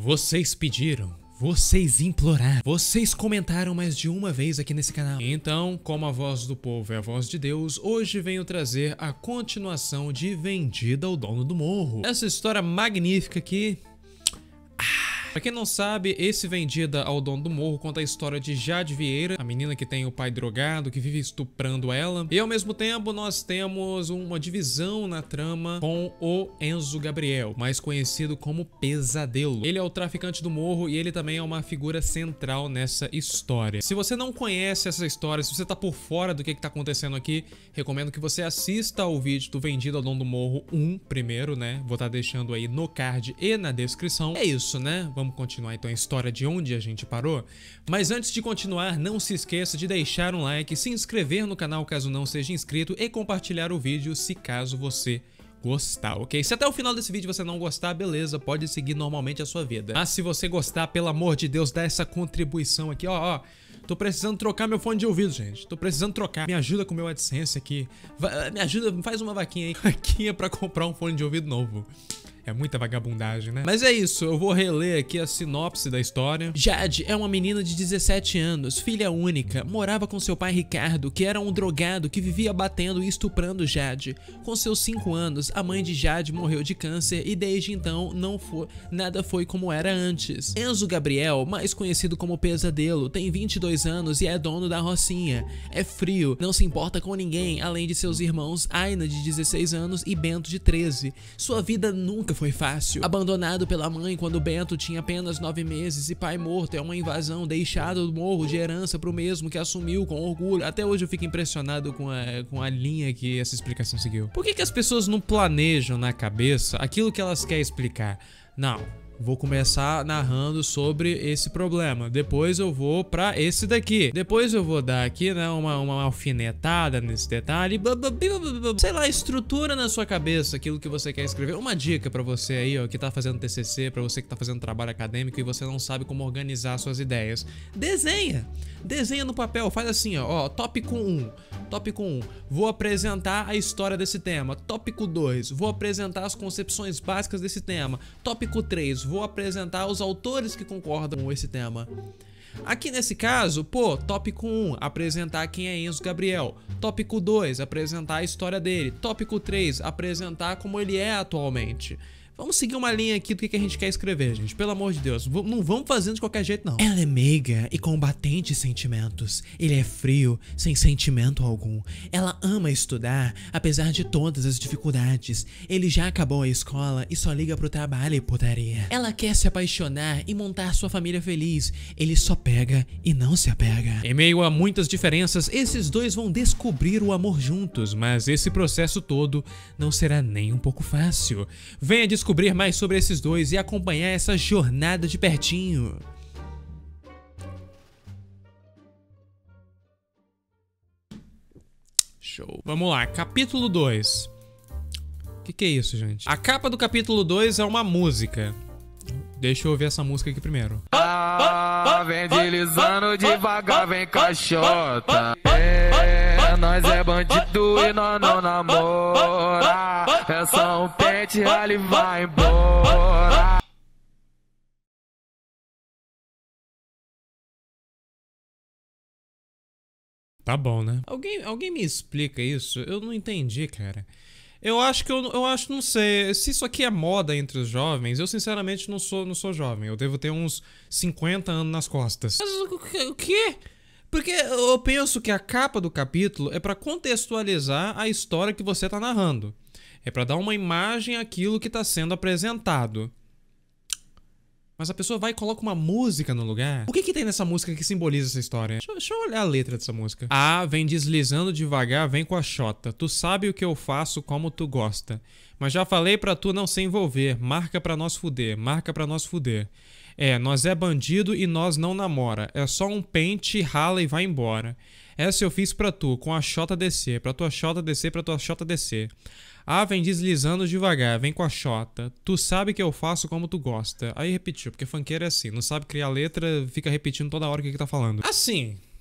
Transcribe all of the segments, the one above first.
Vocês pediram, vocês imploraram, vocês comentaram mais de uma vez aqui nesse canal. Então, como a voz do povo é a voz de Deus, hoje venho trazer a continuação de Vendida ao Dono do Morro. Essa história magnífica que... Pra quem não sabe, esse Vendida ao Dono do Morro conta a história de Jade Vieira, a menina que tem o pai drogado, que vive estuprando ela. E ao mesmo tempo nós temos uma divisão na trama com o Enzo Gabriel, mais conhecido como Pesadelo. Ele é o traficante do morro e ele também é uma figura central nessa história. Se você não conhece essa história, se você tá por fora do que tá acontecendo aqui, recomendo que você assista ao vídeo do Vendida ao Dono do Morro 1 primeiro, né? Vou estar deixando aí no card e na descrição. É isso, né? Vamos continuar então a história de onde a gente parou. Mas antes de continuar, não se esqueça de deixar um like, se inscrever no canal caso não seja inscrito e compartilhar o vídeo se caso você gostar, ok? Se até o final desse vídeo você não gostar, beleza, pode seguir normalmente a sua vida. Mas se você gostar, pelo amor de Deus, dá essa contribuição aqui, ó. Tô precisando trocar meu fone de ouvido, gente. Tô precisando trocar. Me ajuda com o meu AdSense aqui. Me ajuda, faz uma vaquinha aí. Vaquinha pra comprar um fone de ouvido novo. É muita vagabundagem, né? Mas é isso, eu vou reler aqui a sinopse da história. Jade é uma menina de 17 anos, filha única, morava com seu pai Ricardo, que era um drogado que vivia batendo e estuprando Jade. Com seus 5 anos, a mãe de Jade morreu de câncer e desde então nada foi como era antes. Enzo Gabriel, mais conhecido como Pesadelo, tem 22 anos e é dono da Rocinha. É frio, não se importa com ninguém, além de seus irmãos Aina, de 16 anos, e Bento, de 13. Sua vida nunca foi fácil. Abandonado pela mãe quando Bento tinha apenas 9 meses e pai morto é uma invasão deixada do morro de herança pro mesmo que assumiu com orgulho. Até hoje eu fico impressionado com a linha que essa explicação seguiu. Por que as pessoas não planejam na cabeça aquilo que elas querem explicar? Não. Vou começar narrando sobre esse problema. Depois eu vou pra esse daqui. Depois eu vou dar aqui, né, uma alfinetada nesse detalhe. Sei lá, estrutura na sua cabeça aquilo que você quer escrever. Uma dica pra você aí, ó, que tá fazendo TCC, pra você que tá fazendo trabalho acadêmico e você não sabe como organizar suas ideias. Desenha! Desenha no papel. Faz assim, ó, tópico 1. Tópico 1. Vou apresentar a história desse tema. Tópico 2. Vou apresentar as concepções básicas desse tema. Tópico 3. Vou apresentar os autores que concordam com esse tema. Aqui nesse caso, pô, tópico 1, apresentar quem é Enzo Gabriel. Tópico 2, apresentar a história dele. Tópico 3, apresentar como ele é atualmente. Vamos seguir uma linha aqui do que a gente quer escrever, gente. Pelo amor de Deus, não vamos fazendo de qualquer jeito, não. Ela é meiga e combatente sentimentos. Ele é frio, sem sentimento algum. Ela ama estudar, apesar de todas as dificuldades. Ele já acabou a escola e só liga pro trabalho e putaria. Ela quer se apaixonar e montar sua família feliz. Ele só pega e não se apega. Em meio a muitas diferenças, esses dois vão descobrir o amor juntos, mas esse processo todo não será nem um pouco fácil. Venha descobrir mais sobre esses dois e acompanhar essa jornada de pertinho. Show. Vamos lá, capítulo 2. O que é isso, gente? A capa do capítulo 2 é uma música. Deixa eu ouvir essa música aqui primeiro. Vem deslizando devagar, vem caixota. Nós é bandido e nós não namora. É só um pente, ali vai embora. Tá bom, né? Alguém me explica isso? Eu não entendi, cara. Eu acho, não sei, se isso aqui é moda entre os jovens, eu sinceramente não sou jovem, eu devo ter uns 50 anos nas costas. Mas o quê? Porque eu penso que a capa do capítulo é pra contextualizar a história que você tá narrando. É pra dar uma imagem àquilo que tá sendo apresentado. Mas a pessoa vai e coloca uma música no lugar. O que tem nessa música que simboliza essa história? Deixa eu olhar a letra dessa música. Ah, vem deslizando devagar, vem com a xota. Tu sabe o que eu faço como tu gosta. Mas já falei pra tu não se envolver. Marca pra nós fuder, marca pra nós fuder. É, nós é bandido e nós não namora. É só um pente, rala e vai embora. Essa eu fiz pra tu, com a xota descer. Pra tua xota descer, pra tua xota descer. Ah, vem deslizando devagar, vem com a xota. Tu sabe que eu faço como tu gosta. Aí repetiu, porque funkeiro é assim, não sabe criar letra, fica repetindo toda hora o que tá falando. Assim,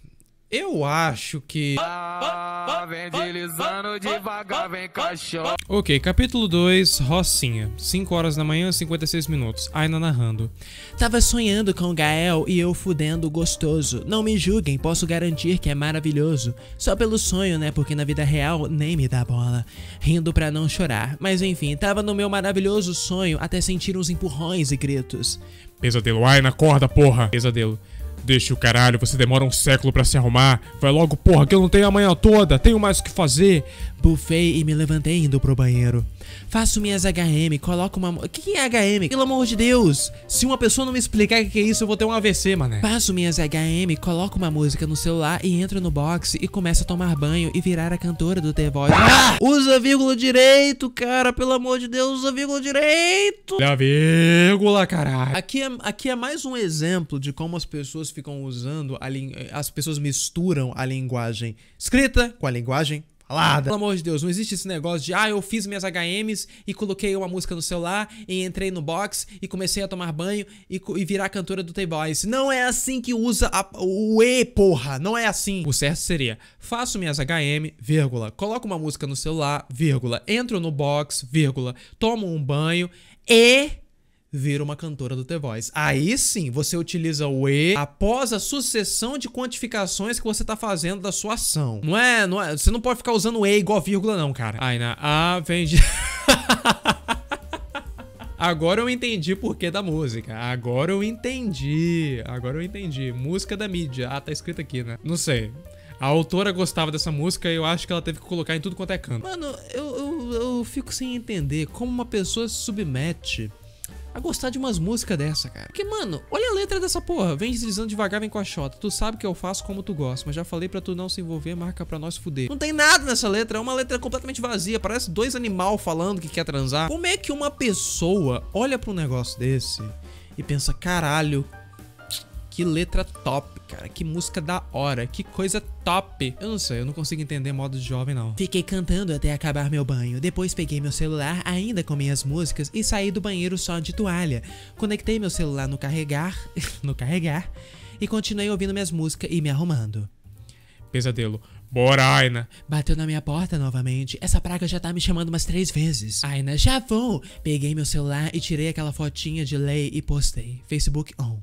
Eu acho que... Vem deslizando devagar, vem cachorro. Ok, capítulo 2, Rocinha. 5 horas da manhã, 56 minutos. Aina narrando. Tava sonhando com o Gael e eu fudendo gostoso. Não me julguem, posso garantir que é maravilhoso. Só pelo sonho, né? Porque na vida real nem me dá bola. Rindo pra não chorar. Mas enfim, tava no meu maravilhoso sonho até sentir uns empurrões e gritos. Pesadelo, Aina, acorda, porra. Pesadelo. Deixa o caralho, você demora um século pra se arrumar. Vai logo, porra, que eu não tenho a manhã toda. Tenho mais o que fazer. Bufei e me levantei indo pro banheiro. Faço minhas HM, coloco uma... O que é HM? Pelo amor de Deus! Se uma pessoa não me explicar o que é isso, eu vou ter um AVC, mané. Faço minhas HM, coloco uma música no celular e entro no box e começo a tomar banho e virar a cantora do The Voice. Usa vírgula direito, cara, pelo amor de Deus, usa vírgula direito! Olha a vírgula, caralho. Aqui é mais um exemplo de como as pessoas ficam usando as pessoas misturam a linguagem escrita com a linguagem falada. Pelo amor de Deus, não existe esse negócio de eu fiz minhas HMs e coloquei uma música no celular e entrei no box e comecei a tomar banho e virar cantora do The Voice. Não é assim que usa o E, porra. Não é assim. O certo seria, faço minhas HM, vírgula, coloco uma música no celular, vírgula, entro no box, vírgula, tomo um banho e... vira uma cantora do The Voice. Aí sim, você utiliza o E após a sucessão de quantificações que você tá fazendo da sua ação. Não é, você não pode ficar usando o E igual vírgula não, cara. Aina, vem de... Agora eu entendi o porquê da música. Agora eu entendi. Música da mídia. Tá escrito aqui, né? Não sei. A autora gostava dessa música e eu acho que ela teve que colocar em tudo quanto é canto. Mano, eu fico sem entender como uma pessoa se submete a gostar de umas músicas dessa, cara. Porque, mano, olha a letra dessa porra. Vem deslizando devagar, vem com a xota. Tu sabe que eu faço como tu gosta, mas já falei pra tu não se envolver, marca pra nós fuder. Não tem nada nessa letra, é uma letra completamente vazia. Parece dois animal falando que quer transar. Como é que uma pessoa olha pra um negócio desse e pensa, caralho, que letra top, cara. Que música da hora. Que coisa top. Eu não sei, eu não consigo entender modo de jovem, não. Fiquei cantando até acabar meu banho. Depois peguei meu celular, ainda com minhas músicas, e saí do banheiro só de toalha. Conectei meu celular no carregar, e continuei ouvindo minhas músicas e me arrumando. Pesadelo. Bora, Aina. Bateu na minha porta novamente. Essa praga já tá me chamando umas 3 vezes. Aina, já vou. Peguei meu celular e tirei aquela fotinha de lei e postei. Facebook on.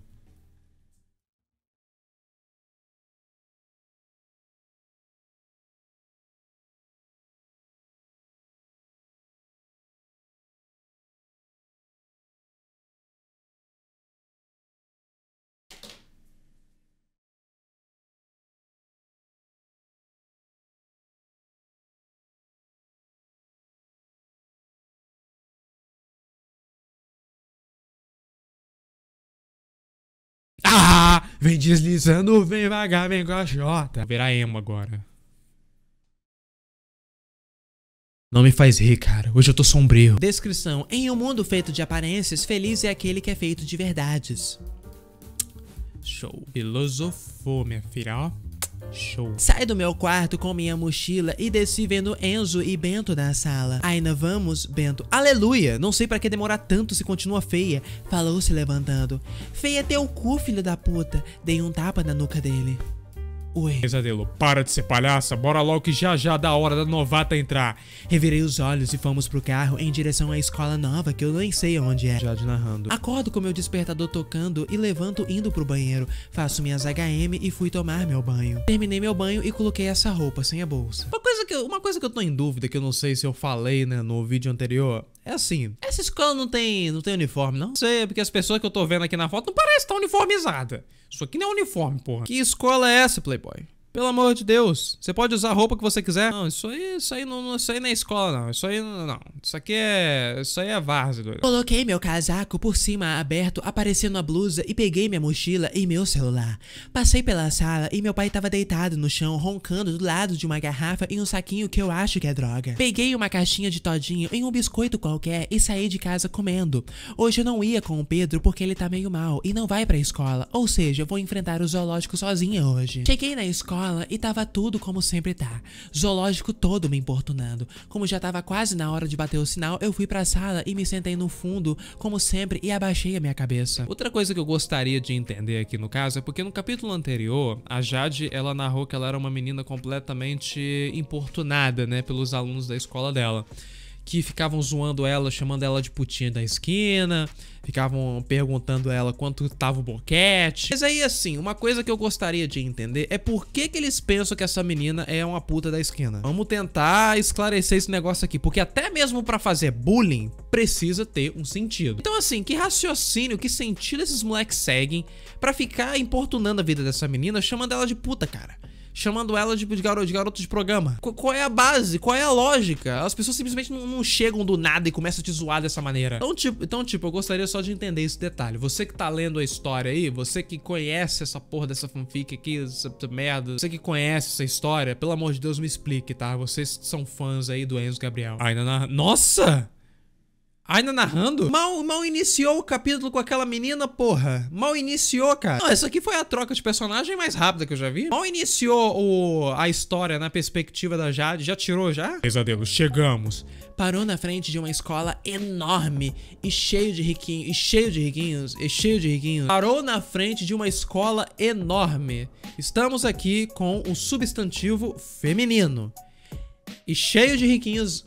Vem deslizando, vem vagar, vem com a xota. Vou virar emo agora. Não me faz rir, cara. Hoje eu tô sombrio. Descrição. Em um mundo feito de aparências, feliz é aquele que é feito de verdades. Show. Filosofou, minha filha, ó. Show. Saí do meu quarto com minha mochila e desci vendo Enzo e Bento na sala. Aina, vamos, Bento. Aleluia! Não sei pra que demorar tanto se continua feia. Falou se levantando. Feia é teu cu, filho da puta. Dei um tapa na nuca dele. Oi. Pesadelo, para de ser palhaça, bora logo que já dá a hora da novata entrar. Revirei os olhos e fomos pro carro em direção à escola nova, que eu nem sei onde é. Jade narrando. Acordo com meu despertador tocando e levanto indo pro banheiro. Faço minhas HM e fui tomar meu banho. Terminei meu banho e coloquei essa roupa sem a bolsa. Uma coisa que eu tô em dúvida, que eu não sei se eu falei, né, no vídeo anterior, é assim, essa escola não tem uniforme, não? Não sei, porque as pessoas que eu tô vendo aqui na foto não parecem estar uniformizadas. Isso aqui não é uniforme, porra. Que escola é essa, Playboy? Pelo amor de Deus, você pode usar a roupa que você quiser. Não, isso aí não é escola, não. Isso aí não. Isso aí é várzea, doido. Coloquei meu casaco por cima aberto, aparecendo a blusa e peguei minha mochila e meu celular. Passei pela sala e meu pai tava deitado no chão, roncando do lado de uma garrafa e um saquinho que eu acho que é droga. Peguei uma caixinha de todinho em um biscoito qualquer e saí de casa comendo. Hoje eu não ia com o Pedro porque ele tá meio mal e não vai pra escola, ou seja, eu vou enfrentar o zoológico sozinha hoje. Cheguei na escola escola e tava tudo como sempre tá. Zoológico todo me importunando. Como já tava quase na hora de bater o sinal, eu fui pra sala e me sentei no fundo, como sempre, e abaixei a minha cabeça. Outra coisa que eu gostaria de entender aqui no caso é porque no capítulo anterior, a Jade, ela narrou que ela era uma menina completamente importunada, né, pelos alunos da escola dela, que ficavam zoando ela, chamando ela de putinha da esquina, ficavam perguntando a ela quanto tava o boquete. Mas aí, assim, uma coisa que eu gostaria de entender é por que que eles pensam que essa menina é uma puta da esquina. Vamos tentar esclarecer esse negócio aqui, porque até mesmo pra fazer bullying, precisa ter um sentido. Então, assim, que raciocínio, que sentido esses moleques seguem pra ficar importunando a vida dessa menina, chamando ela de puta, cara? Chamando ela de garoto de programa. Qual é a base? Qual é a lógica? As pessoas simplesmente não chegam do nada e começam a te zoar dessa maneira. Então, tipo, eu gostaria só de entender esse detalhe. Você que tá lendo a história aí, você que conhece essa porra dessa fanfic aqui, essa merda, você que conhece essa história, pelo amor de Deus, me explique, tá? Vocês que são fãs aí do Enzo Gabriel. Nossa! Ainda narrando? Mal iniciou o capítulo com aquela menina, porra. Mal iniciou, cara. Não, essa aqui foi a troca de personagem mais rápida que eu já vi. Mal iniciou a história na perspectiva da Jade. Já tirou, já? Pesadelo, chegamos. Parou na frente de uma escola enorme e cheio de riquinhos. Parou na frente de uma escola enorme. Estamos aqui com o substantivo feminino. E cheio de riquinhos.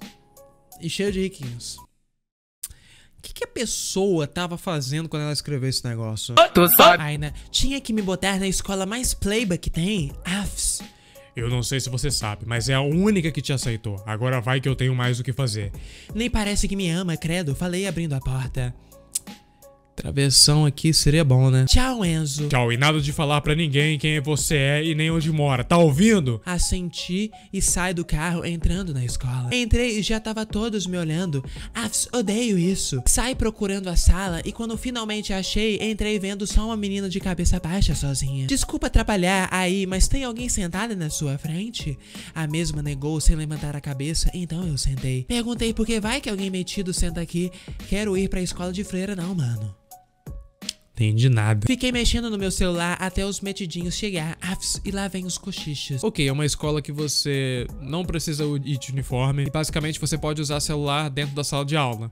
O que a pessoa tava fazendo quando ela escreveu esse negócio? Tu sabe? Aina, tinha que me botar na escola mais playboy que tem. Afs. Eu não sei se você sabe, mas é a única que te aceitou. Agora vai que eu tenho mais o que fazer. Nem parece que me ama, credo. Falei abrindo a porta. Travessão aqui seria bom, né? Tchau, Enzo. Tchau, e nada de falar pra ninguém quem você é e nem onde mora, tá ouvindo? Assenti e sai do carro entrando na escola. Entrei e já tava todos me olhando. Afs, odeio isso. Sai procurando a sala e quando finalmente achei, entrei vendo só uma menina de cabeça baixa sozinha. Desculpa atrapalhar aí, mas tem alguém sentada na sua frente? A mesma negou sem levantar a cabeça, então eu sentei. Perguntei por que vai que alguém metido senta aqui. Quero ir pra escola de freira não, mano. Entendi nada. Fiquei mexendo no meu celular até os metidinhos chegar. Afs, e lá vem os cochichos. Ok, é uma escola que você não precisa ir de uniforme e basicamente você pode usar celular dentro da sala de aula.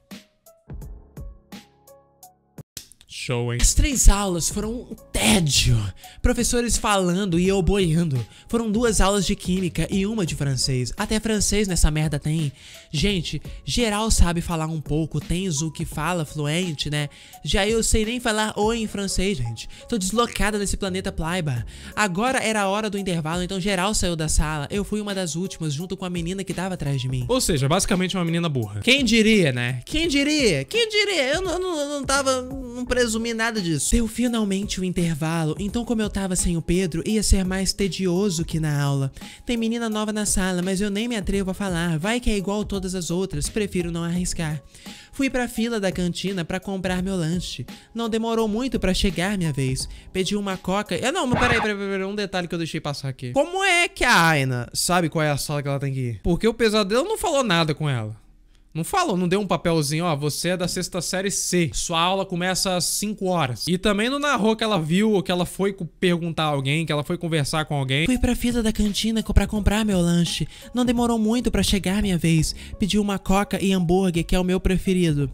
Show, hein? As 3 aulas foram um tédio. Professores falando e eu boiando. Foram 2 aulas de química e uma de francês. Até francês nessa merda tem. Gente, geral sabe falar um pouco. Tem o que fala fluente, né? Já eu sei nem falar oi em francês, gente. Tô deslocada nesse planeta Plaiba. Agora era a hora do intervalo, então geral saiu da sala. Eu fui uma das últimas, junto com a menina que tava atrás de mim. Ou seja, basicamente uma menina burra. Quem diria, né? Quem diria? Eu não presumi nada disso. Deu finalmente o intervalo, então como eu tava sem o Pedro, ia ser mais tedioso que na aula. Tem menina nova na sala, mas eu nem me atrevo a falar, vai que é igual todas as outras, prefiro não arriscar. Fui pra fila da cantina pra comprar meu lanche. Não demorou muito pra chegar minha vez. Pedi uma coca... Não, mas peraí, um detalhe que eu deixei passar aqui. Como é que a Aina sabe qual é a sala que ela tem que ir? Porque o Pesadelo não falou nada com ela. Não falou, não deu um papelzinho, ó, você é da 6ª série C, sua aula começa às 5 horas. E também não narrou que ela viu, que ela foi perguntar a alguém, que ela foi conversar com alguém. Fui pra fila da cantina pra comprar meu lanche. Não demorou muito pra chegar minha vez. Pedi uma coca e hambúrguer, que é o meu preferido.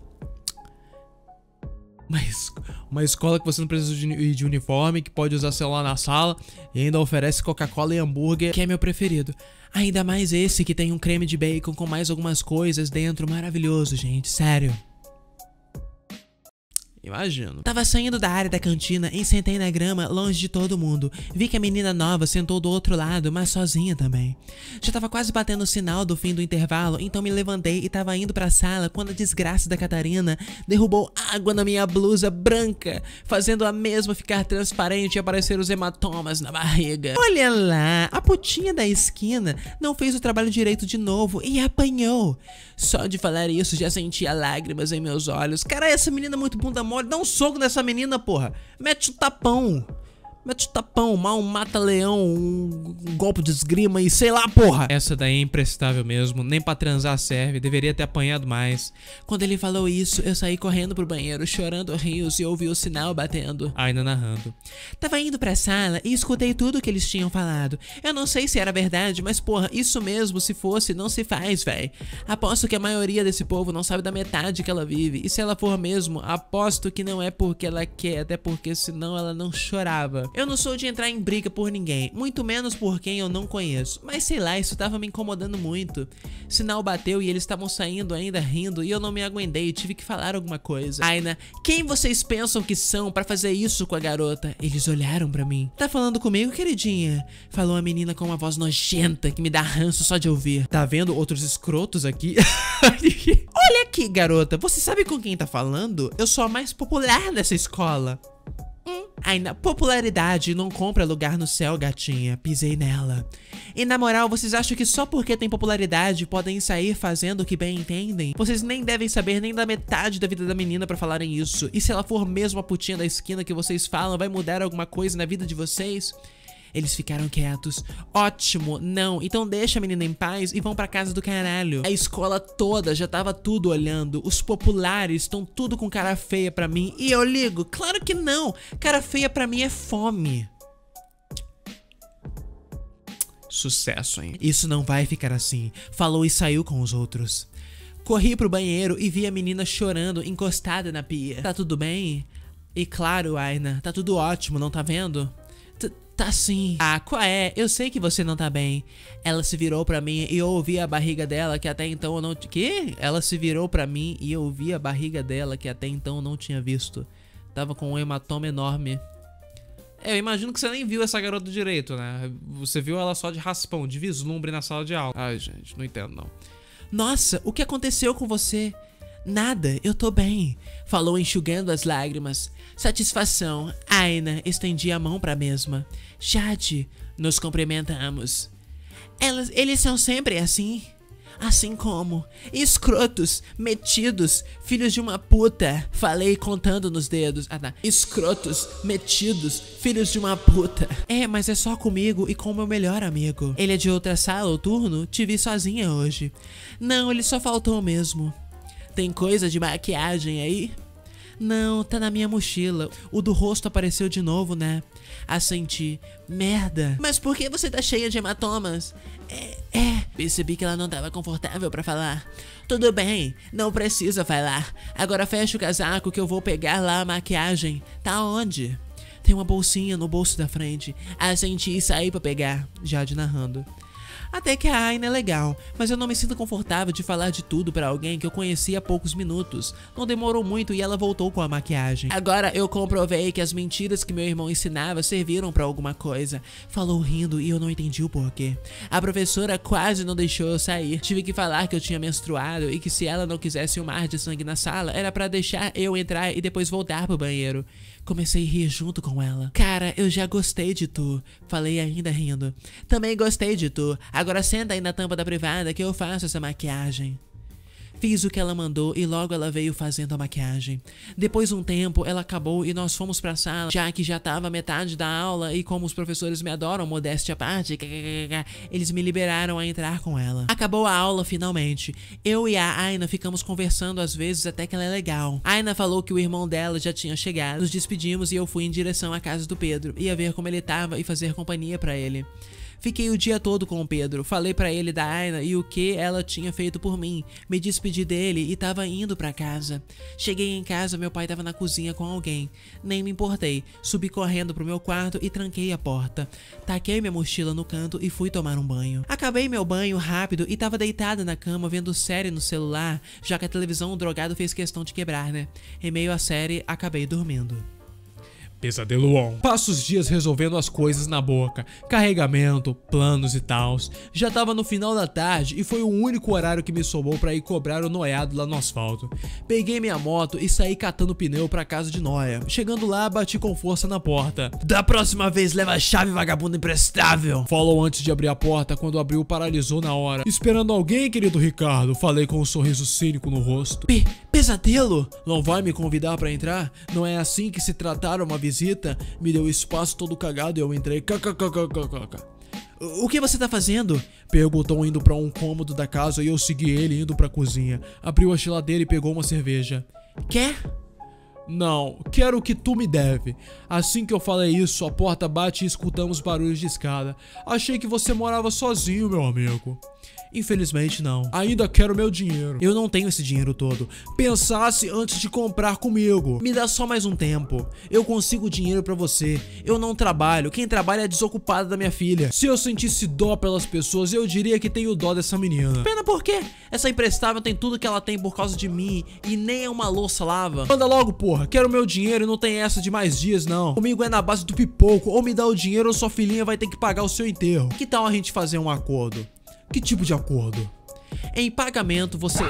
Mas uma escola que você não precisa ir de uniforme, que pode usar celular na sala e ainda oferece Coca-Cola e hambúrguer, que é meu preferido. Ainda mais esse que tem um creme de bacon com mais algumas coisas dentro, maravilhoso, gente, sério. Imagino. Tava saindo da área da cantina e sentei na grama, longe de todo mundo. Vi que a menina nova sentou do outro lado, mas sozinha também. Já tava quase batendo o sinal do fim do intervalo, então me levantei e tava indo pra sala quando a desgraça da Catarina derrubou água na minha blusa branca, fazendo a mesma ficar transparente e aparecer os hematomas na barriga. Olha lá, a putinha da esquina não fez o trabalho direito de novo e apanhou. Só de falar isso já sentia lágrimas em meus olhos. Cara, essa menina é muito bunda mole. Dá um soco nessa menina, porra. Mete um tapão. Mete o tapão, mal um mata-leão, um golpe de esgrima e sei lá, porra. Essa daí é imprestável mesmo, nem pra transar serve, deveria ter apanhado mais. Quando ele falou isso, eu saí correndo pro banheiro, chorando rios e ouvi o sinal batendo. Ainda narrando. Tava indo pra sala e escutei tudo que eles tinham falado. Eu não sei se era verdade, mas porra, isso mesmo, se fosse, não se faz, véi. Aposto que a maioria desse povo não sabe da metade que ela vive. E se ela for mesmo, aposto que não é porque ela quer, até porque senão ela não chorava. Eu não sou de entrar em briga por ninguém, muito menos por quem eu não conheço. Mas sei lá, isso tava me incomodando muito. Sinal bateu e eles estavam saindo ainda rindo e eu não me aguentei, tive que falar alguma coisa. Aina, quem vocês pensam que são pra fazer isso com a garota? Eles olharam pra mim. Tá falando comigo, queridinha? Falou a menina com uma voz nojenta que me dá ranço só de ouvir. Tá vendo outros escrotos aqui? Olha aqui, garota, você sabe com quem tá falando? Eu sou a mais popular dessa escola. Ainda, popularidade não compra lugar no céu, gatinha. Pisei nela. E na moral, vocês acham que só porque tem popularidade podem sair fazendo o que bem entendem? Vocês nem devem saber nem da metade da vida da menina pra falarem isso. E se ela for mesmo a putinha da esquina que vocês falam, vai mudar alguma coisa na vida de vocês? Eles ficaram quietos. Ótimo, não. Então deixa a menina em paz e vão pra casa do caralho. A escola toda já tava tudo olhando. Os populares estão tudo com cara feia pra mim. E eu ligo? Claro que não. Cara feia pra mim é fome. Sucesso, hein? Isso não vai ficar assim. Falou e saiu com os outros. Corri pro banheiro e vi a menina chorando, encostada na pia. Tá tudo bem? E claro, Aina, tá tudo ótimo, não tá vendo? Tá sim. Ah, qual é? Eu sei que você não tá bem. Ela se virou pra mim e eu ouvi a barriga dela que até então eu não... Que? Ela se virou pra mim e eu ouvi a barriga dela que até então eu não tinha visto. Tava com um hematoma enorme. Eu imagino que você nem viu essa garota direito, né? Você viu ela só de raspão, de vislumbre na sala de aula. Ai, gente, não entendo não. Nossa, o que aconteceu com você? Nada, eu tô bem. Falou enxugando as lágrimas. Satisfação. Aina, estendi a mão pra mesma. Jade, nos cumprimentamos. Eles são sempre assim? Assim como? Escrotos, metidos, filhos de uma puta. Falei contando nos dedos. Ah, tá. Escrotos, metidos, filhos de uma puta. É, mas é só comigo e com o meu melhor amigo. Ele é de outra sala ou turno? Te vi sozinha hoje. Não, ele só faltou mesmo. Tem coisa de maquiagem aí? Não, tá na minha mochila. O do rosto apareceu de novo, né? Assenti. Merda. Mas por que você tá cheia de hematomas? Percebi que ela não tava confortável pra falar. Tudo bem, não precisa falar. Agora fecha o casaco que eu vou pegar lá a maquiagem. Tá onde? Tem uma bolsinha no bolso da frente. Assenti e saí pra pegar. Jade narrando. Até que a Aina é legal, mas eu não me sinto confortável de falar de tudo pra alguém que eu conheci há poucos minutos. Não demorou muito e ela voltou com a maquiagem. Agora eu comprovei que as mentiras que meu irmão ensinava serviram pra alguma coisa. Falou rindo e eu não entendi o porquê. A professora quase não deixou eu sair. Tive que falar que eu tinha menstruado e que se ela não quisesse um mar de sangue na sala, era pra deixar eu entrar e depois voltar pro banheiro. Comecei a rir junto com ela. Cara, eu já gostei de tu. Falei ainda rindo. Também gostei de tu. Agora senta aí na tampa da privada que eu faço essa maquiagem. Fiz o que ela mandou e logo ela veio fazendo a maquiagem. Depois de um tempo, ela acabou e nós fomos pra sala, já que já tava metade da aula e como os professores me adoram, modéstia à parte, eles me liberaram a entrar com ela. Acabou a aula finalmente. Eu e a Aina ficamos conversando às vezes até que ela é legal. A Aina falou que o irmão dela já tinha chegado. Nos despedimos e eu fui em direção à casa do Pedro. Ia ver como ele tava e fazer companhia pra ele. Fiquei o dia todo com o Pedro, falei pra ele da Aina e o que ela tinha feito por mim. Me despedi dele e tava indo pra casa. Cheguei em casa, meu pai tava na cozinha com alguém. Nem me importei, subi correndo pro meu quarto e tranquei a porta. Taquei minha mochila no canto e fui tomar um banho. Acabei meu banho rápido e tava deitada na cama vendo série no celular, já que a televisão o drogado fez questão de quebrar, né? Em meio à série, acabei dormindo. Pesadelo on. Passo os dias resolvendo as coisas na boca, carregamento, planos e tals. Já tava no final da tarde e foi o único horário que me sobrou pra ir cobrar o noiado lá no asfalto. Peguei minha moto e saí catando pneu pra casa de Noia. Chegando lá, bati com força na porta. Da próxima vez leva a chave, vagabundo imprestável. Falou antes de abrir a porta, quando abriu paralisou na hora. Esperando alguém, querido Ricardo, falei com um sorriso cínico no rosto. pesadelo! Não vai me convidar pra entrar? Não é assim que se tratar uma visita? Me deu espaço todo cagado e eu entrei. O que você tá fazendo? Perguntou indo pra um cômodo da casa e eu segui ele indo pra cozinha. Abriu a geladeira e pegou uma cerveja. Quer? Não, quero o que tu me deve. Assim que eu falei isso, a porta bate e escutamos barulhos de escada. Achei que você morava sozinho, meu amigo. Infelizmente não. Ainda quero meu dinheiro. Eu não tenho esse dinheiro todo. Pensasse antes de comprar comigo. Me dá só mais um tempo. Eu consigo dinheiro pra você. Eu não trabalho. Quem trabalha é desocupado da minha filha. Se eu sentisse dó pelas pessoas, eu diria que tenho dó dessa menina. Pena por quê? Essa imprestável tem tudo que ela tem por causa de mim e nem é uma louça lava. Manda logo, porra. Quero meu dinheiro e não tem essa de mais dias, não. Comigo é na base do pipoco. Ou me dá o dinheiro ou sua filhinha vai ter que pagar o seu enterro. Que tal a gente fazer um acordo? Que tipo de acordo? Em pagamento você...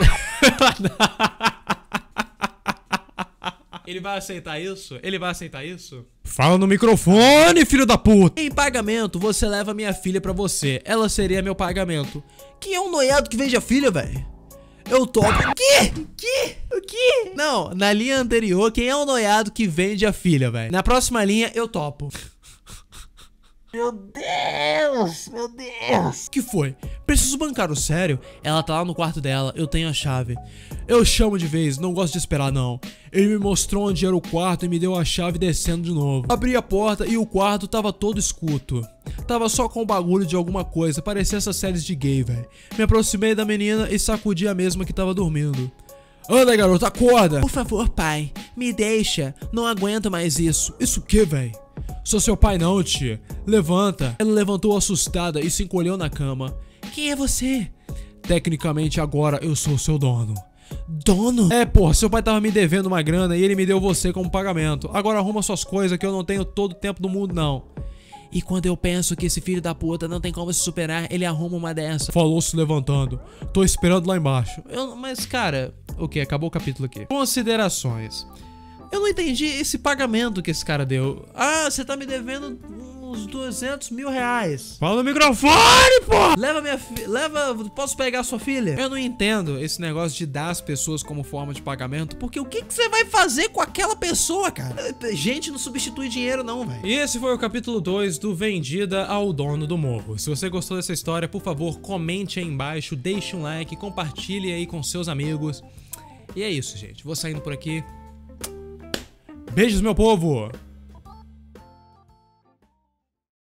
Ele vai aceitar isso? Ele vai aceitar isso? Fala no microfone, filho da puta! Em pagamento você leva minha filha pra você. Ela seria meu pagamento. Quem é um noiado que vende a filha, velho? Eu topo. O quê? Não, na linha anterior, quem é um noiado que vende a filha, velho? Na próxima linha, eu topo. Meu Deus! Que foi? Preciso bancar o sério? Ela tá lá no quarto dela, eu tenho a chave. Eu chamo de vez, não gosto de esperar não. Ele me mostrou onde era o quarto e me deu a chave descendo de novo. Abri a porta e o quarto tava todo escuto. Tava só com o bagulho de alguma coisa, parecia essas séries de gay, velho. Me aproximei da menina e sacudi a mesma que tava dormindo. Anda, garota, acorda! Por favor, pai, me deixa. Não aguento mais isso. Isso o que, velho? Sou seu pai não, tia. Levanta. Ela levantou assustada e se encolheu na cama. Quem é você? Tecnicamente agora eu sou seu dono. Dono? É, porra, seu pai tava me devendo uma grana e ele me deu você como pagamento. Agora arruma suas coisas que eu não tenho todo o tempo do mundo, não. E quando eu penso que esse filho da puta não tem como se superar, ele arruma uma dessa. Falou se levantando. Tô esperando lá embaixo. Mas, cara... Ok, acabou o capítulo aqui. Considerações. Eu não entendi esse pagamento que esse cara deu. Ah, você tá me devendo uns 200 mil reais. Fala no microfone, pô! Leva minha filha. Posso pegar sua filha? Eu não entendo esse negócio de dar as pessoas como forma de pagamento. Porque o que você vai fazer com aquela pessoa, cara? Gente não substitui dinheiro, não, velho. E esse foi o capítulo 2 do Vendida ao Dono do Morro. Se você gostou dessa história, por favor, comente aí embaixo, deixe um like, compartilhe aí com seus amigos. E é isso, gente. Vou saindo por aqui. Beijos, meu povo!